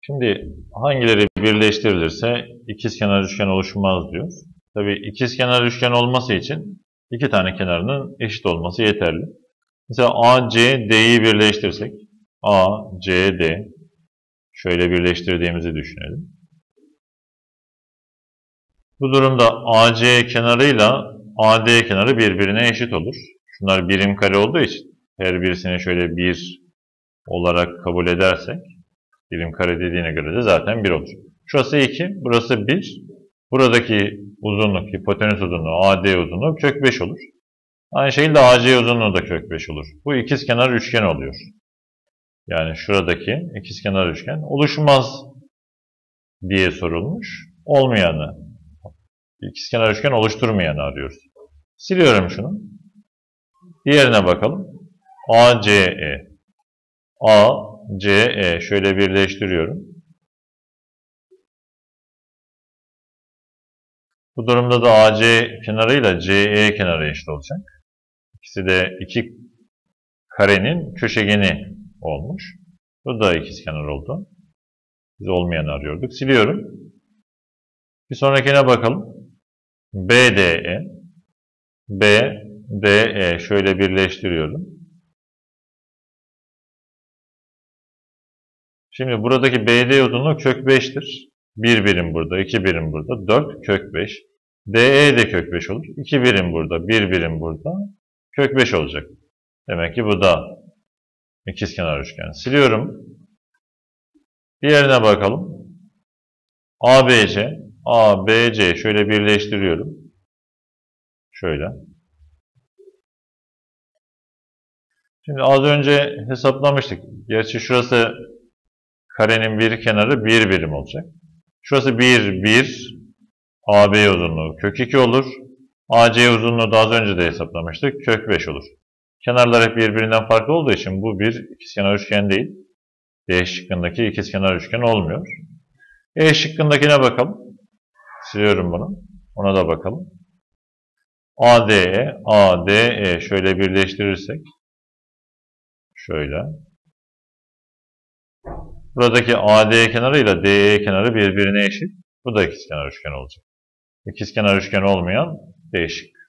Şimdi hangileri birleştirilirse ikizkenar üçgen oluşmaz diyor. Tabii ikizkenar üçgen olması için iki tane kenarının eşit olması yeterli. Mesela ACD'yi birleştirsek, ACD şöyle birleştirdiğimizi düşünelim. Bu durumda AC kenarıyla AD kenarı birbirine eşit olur. Şunlar birim kare olduğu için her birisini şöyle 1 olarak kabul edersek, birim kare dediğine göre de zaten 1 olur. Şurası 2, burası 1. Buradaki uzunluk, hipotenüs uzunluğu, AD uzunluğu kök 5 olur. Aynı şekilde AC uzunluğu da kök 5 olur. Bu ikizkenar üçgen oluyor. Yani şuradaki ikizkenar üçgen oluşmaz diye sorulmuş. Olmayanı, ikizkenar üçgen oluşturmayanı arıyoruz. Siliyorum şunu. Diğerine bakalım. ACE. ACE şöyle birleştiriyorum. Bu durumda da AC kenarıyla CE kenarı eşit olacak. İkisi de iki karenin köşegeni olmuş. Bu da ikizkenar oldu. Biz olmayanı arıyorduk. Siliyorum. Bir sonrakine bakalım. BDE. BDE şöyle birleştiriyorum. Şimdi buradaki BD uzunluğu kök 5'tir. 1 birim burada, 2 birim burada, 4 kök 5. DE de kök 5 olur. 2 birim burada, 1 birim burada, kök 5 olacak. Demek ki bu da ikizkenar üçgen. Siliyorum. Diğerine bakalım. ABC. ABC şöyle birleştiriyorum. Şöyle. Şimdi az önce hesaplamıştık. Gerçi şurası karenin bir kenarı 1 birim olacak. Şurası 1. AB uzunluğu kök 2 olur. AC uzunluğu da az önce de hesaplamıştık. Kök 5 olur. Kenarlar hep birbirinden farklı olduğu için bu bir ikizkenar üçgen değil. D şıkkındaki ikizkenar üçgen olmuyor. E şıkkındakine bakalım. Siliyorum bunu. Ona da bakalım. ADE, ADE şöyle birleştirirsek. Şöyle. Buradaki AD kenarı ile DE kenarı birbirine eşit. Bu da ikizkenar üçgen olacak. İkizkenar üçgen olmayan D şıkkı.